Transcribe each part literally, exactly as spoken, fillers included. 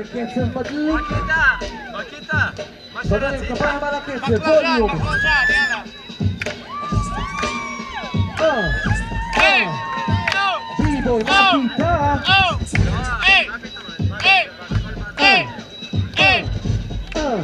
קצב מדליק. מקיטה, מקיטה. חברים, כפיים על הקצב, ווליום. אה, אה. ביבוי, מקיטה. היי! היי! היי! היי! אה.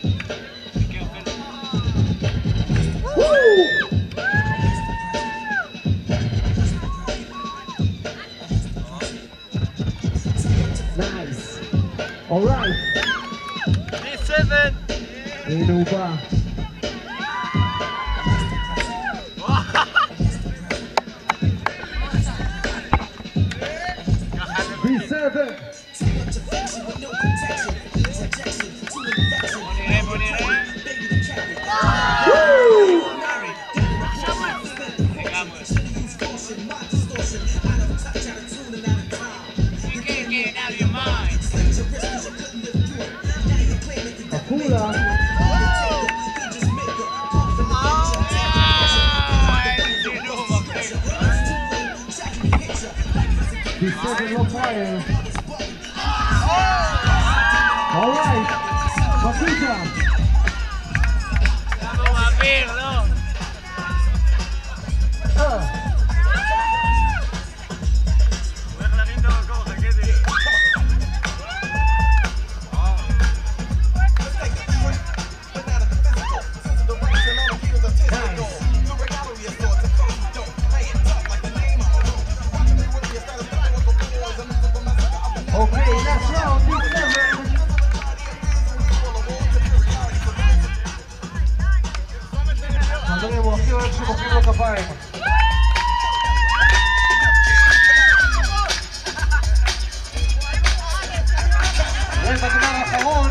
Nice. All right. B seven. הנה הוא בא. בי סבן. בוא נראה, בוא נראה. עפולה. בי סבן לא פרייר. אורייט. מקיטה. למה הוא מעביר, לא? אה. הוא הולך להרים את המקום, חכה לי. אוקיי, last round, בי סבן. חברים, הוא הכי אוהב שמוחאים לו כפיים. ובגמר האחרון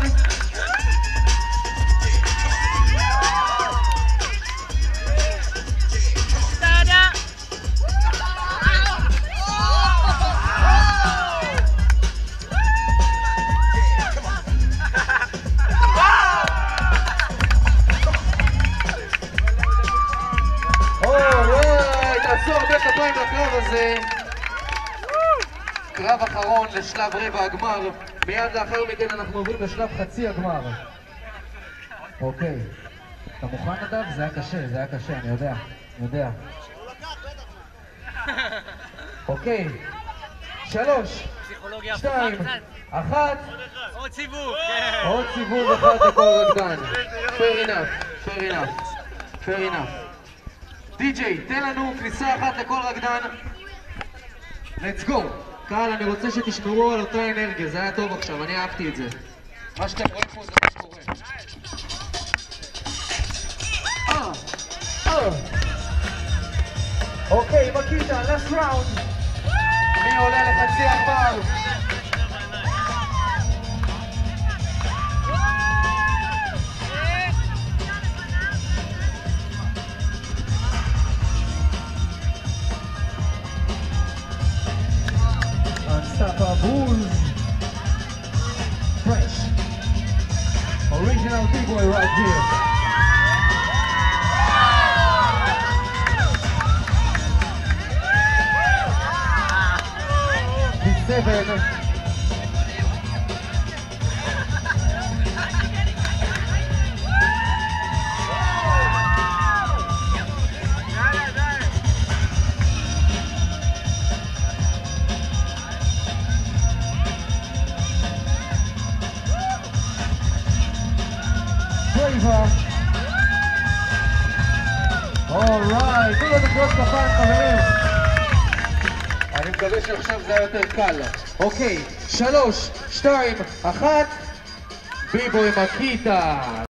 סטאדה! אורי, תעשו הרבה כפיים לקרב הזה. קרב אחרון לשלב רבע הגמר. מיד לאחר מכן אנחנו עוברים לשלב חצי הגמר. אוקיי. אתה מוכן נדב? זה היה קשה, זה היה קשה, אני יודע. אני יודע. אוקיי. שלוש, פסיכולוגיה שתיים, הפוכה קצת. אחת. עוד סיבוב. עוד סיבוב אחד לכל רקדן. fair enough, fair enough, fair enough. די-ג'יי, תן לנו כניסה אחת לכל רקדן. let's go. קהל, אני רוצה שתשמרו על אותה אנרגיה, זה היה טוב עכשיו, אני אהבתי את זה. מה שאתם רואים פה זה מה שקורה. אה, אה. אוקיי, מקיטה, last round. מי עולה לחצי הגמר? Unstoppables. Fresh. Original B-boy right here. B seven. Braver. Alright, תנו לנו קרוס כפיים חברים. אני מקווה שעכשיו זה היה יותר קל. אוקיי, שלוש, שתיים, אחת. ביבוי מקיטה.